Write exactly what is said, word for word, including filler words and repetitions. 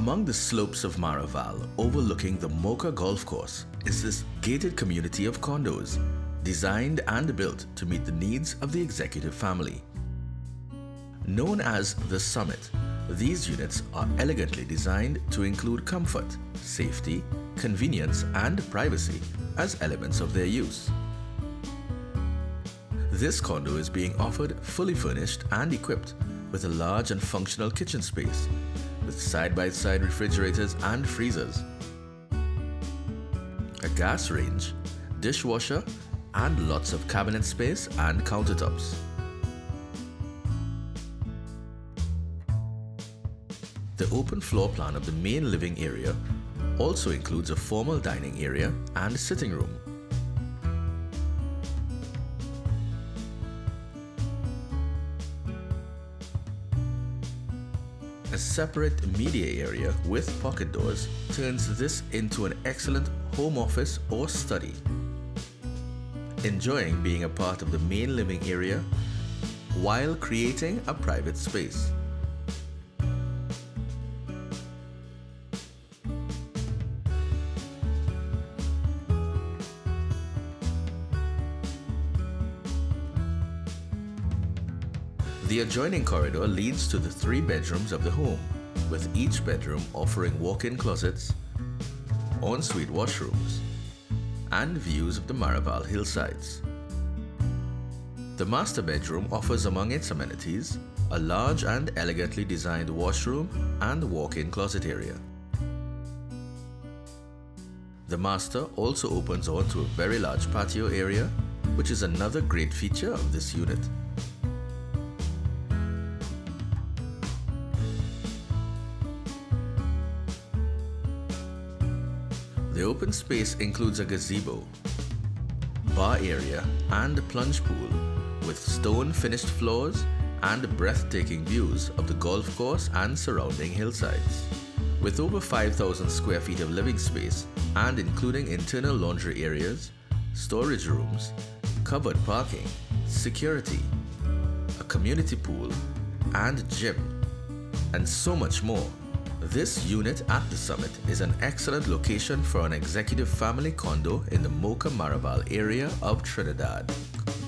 Among the slopes of Maraval, overlooking the Mocha Golf Course, is this gated community of condos, designed and built to meet the needs of the executive family. Known as The Summit, these units are elegantly designed to include comfort, safety, convenience, and privacy as elements of their use. This condo is being offered fully furnished and equipped with a large and functional kitchen space, with side-by-side refrigerators and freezers, a gas range, dishwasher, and lots of cabinet space and countertops. The open floor plan of the main living area also includes a formal dining area and sitting room. A separate media area with pocket doors turns this into an excellent home office or study. Enjoying being a part of the main living area while creating a private space. The adjoining corridor leads to the three bedrooms of the home, with each bedroom offering walk-in closets, ensuite washrooms, and views of the Maraval hillsides. The master bedroom offers among its amenities a large and elegantly designed washroom and walk-in closet area. The master also opens onto a very large patio area, which is another great feature of this unit. The open space includes a gazebo, bar area, and plunge pool with stone finished floors and breathtaking views of the golf course and surrounding hillsides. With over five thousand square feet of living space and including internal laundry areas, storage rooms, covered parking, security, a community pool, and gym, and so much more. This unit at the Summit is an excellent location for an executive family condo in the Mocha Maraval area of Trinidad.